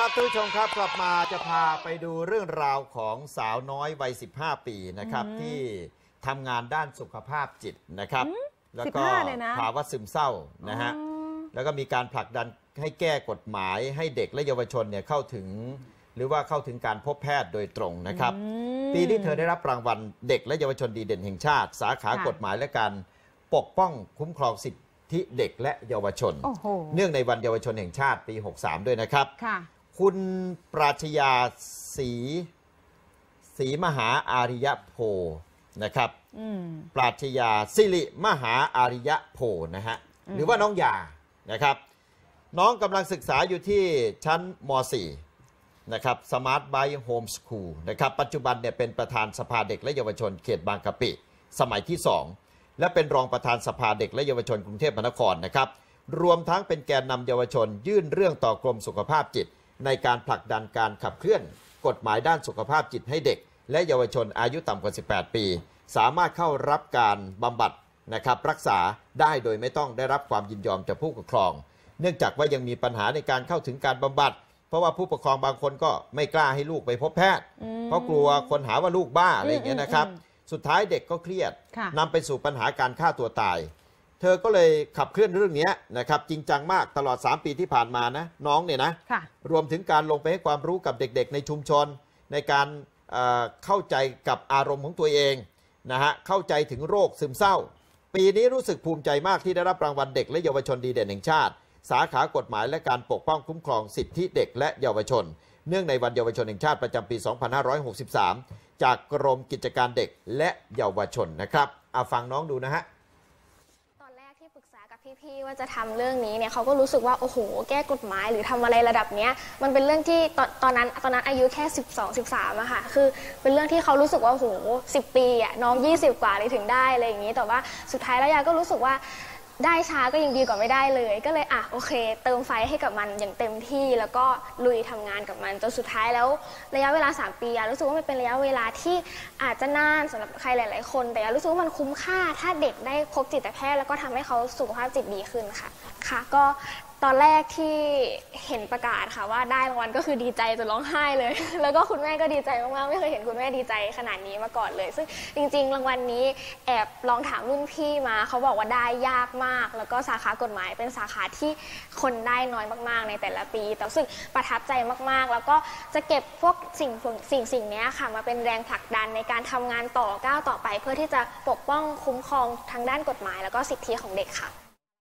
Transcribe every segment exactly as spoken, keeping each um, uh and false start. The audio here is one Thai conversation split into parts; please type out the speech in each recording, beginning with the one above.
ครับทุกผู้ชมครับกลับมาจะพาไปดูเรื่องราวของสาวน้อยวัยสิบห้าปีนะครับที่ทำงานด้านสุขภาพจิตนะครับแล้วก็ภาวะซึมเศร้านะฮะแล้วก็มีการผลักดันให้แก้กฎหมายให้เด็กและเยาวชนเนี่ยเข้าถึงหรือว่าเข้าถึงการพบแพทย์โดยตรงนะครับปีนี้เธอได้รับรางวัลเด็กและเยาวชนดีเด่นแห่งชาติสาขากฎหมายและการปกป้องคุ้มครองสิทธิเด็กและเยาวชนเนื่องในวันเยาวชนแห่งชาติปีหกสามด้วยนะครับคุณปราชญาศรีศรีมหาอาริยโพนะครับปราชญาสิริมหาอาริยโพนะฮะหรือว่าน้องยานะครับน้องกำลังศึกษาอยู่ที่ชั้นม สี่ นะครับสมาร์ทไบท์โฮมสคูลนะครับปัจจุบันเนี่ยเป็นประธานสภาเด็กและเยาวชนเขตบางกะปิสมัยที่สองและเป็นรองประธานสภาเด็กและเยาวชนกรุงเทพมหานครนะครับรวมทั้งเป็นแกนนำเยาวชนยื่นเรื่องต่อกรมสุขภาพจิตในการผลักดันการขับเคลื่อนกฎหมายด้านสุขภาพจิตให้เด็กและเยาวชนอายุต่ำกว่าสิบแปดปีสามารถเข้ารับการบำบัดนะครับรักษาได้โดยไม่ต้องได้รับความยินยอมจากผู้ปกครองเนื่องจากว่ายังมีปัญหาในการเข้าถึงการบำบัดเพราะว่าผู้ปกครองบางคนก็ไม่กล้าให้ลูกไปพบแพทย์เพราะกลัวคนหาว่าลูกบ้าอะไรอย่างเงี้ยนะครับสุดท้ายเด็กก็เครียดนำไปสู่ปัญหาการฆ่าตัวตายเธอก็เลยขับเคลื่อนเรื่องนี้นะครับจริงจังมากตลอดสามปีที่ผ่านมานะน้องเนี่ยนะรวมถึงการลงไปให้ความรู้กับเด็กๆในชุมชนในการเเข้าใจกับอารมณ์ของตัวเองนะฮะเข้าใจถึงโรคซึมเศร้าปีนี้รู้สึกภูมิใจมากที่ได้รับรางวัลเด็กและเยาวชนดีเด่นแห่งชาติสาขากฎหมายและการปกป้องคุ้มครองสิทธิเด็กและเยาวชนเนื่องในวันเยาวชนแห่งชาติประจำปี สองพันห้าร้อยหกสิบสาม จากกรมกิจการเด็กและเยาวชนนะครับเอาฟังน้องดูนะฮะตอนแรกที่ปรึกษากับพี่ๆว่าจะทำเรื่องนี้เนี่ยเขาก็รู้สึกว่าโอ้โหแก้กฎหมายหรือทำอะไรระดับเนี้ยมันเป็นเรื่องที่ตอนตอนนั้นตอนนั้นอายุแค่สิบสอง สิบสามอะค่ะคือเป็นเรื่องที่เขารู้สึกว่าโอ้โหสิบปีอะน้องยี่สิบกว่าเลยถึงได้อะไรอย่างนี้แต่ว่าสุดท้ายแล้วยาก็รู้สึกว่าได้ช้าก็ยังดีกว่าไม่ได้เลยก็เลยอ่ะโอเคเติมไฟให้กับมันอย่างเต็มที่แล้วก็ลุยทำงานกับมันจนสุดท้ายแล้วระยะเวลาสามปียารู้สึกว่ามันเป็นระยะเวลาที่อาจจะนานสำหรับใครหลายๆคนแต่ยารู้สึกว่ามันคุ้มค่าถ้าเด็กได้พบจิตแพทย์แล้วก็ทำให้เขาสุขภาพจิตดีขึ้นค่ะค่ะก็ตอนแรกที่เห็นประกาศค่ะว่าได้รางวัลก็คือดีใจจนร้องไห้เลยแล้วก็คุณแม่ก็ดีใจมากๆไม่เคยเห็นคุณแม่ดีใจขนาดนี้มาก่อนเลยซึ่งจริงๆรางวัลนี้แอบลองถามรุ่นพี่มาเขาบอกว่าได้ยากมากแล้วก็สาขากฎหมายเป็นสาขาที่คนได้น้อยมากๆในแต่ละปีแต่รู้สึกประทับใจมากๆแล้วก็จะเก็บพวกสิ่งสิ่งสิ่งนี้ค่ะมาเป็นแรงผลักดันในการทำงานต่อก้าวต่อไปเพื่อที่จะปกป้องคุ้มครองทางด้านกฎหมายแล้วก็สิทธิของเด็กค่ะ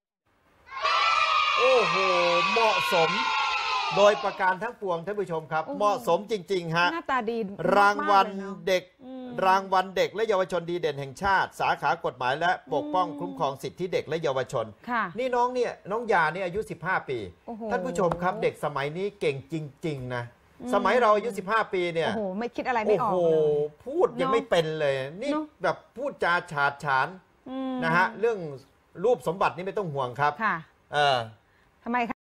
โอ้โหเหมาะสมโดยประการทั้งปวงท่านผู้ชมครับเหมาะสมจริงๆฮะหน้าตาดีรางวัลเด็กรางวัลเด็กและเยาวชนดีเด่นแห่งชาติสาขากฎหมายและปกป้องคุ้มครองสิทธิเด็กและเยาวชนนี่น้องเนี่ยน้องยาเนี่ยอายุสิบห้าปีท่านผู้ชมครับเด็กสมัยนี้เก่งจริงๆนะสมัยเราอายุสิบห้าปีเนี่ยโอ้โหไม่คิดอะไรไม่ออกโอ้โหพูดยังไม่เป็นเลยนี่แบบพูดจาฉาดฉานนะฮะเรื่องรูปสมบัตินี่ไม่ต้องห่วงครับค่ะเออทำไมคะ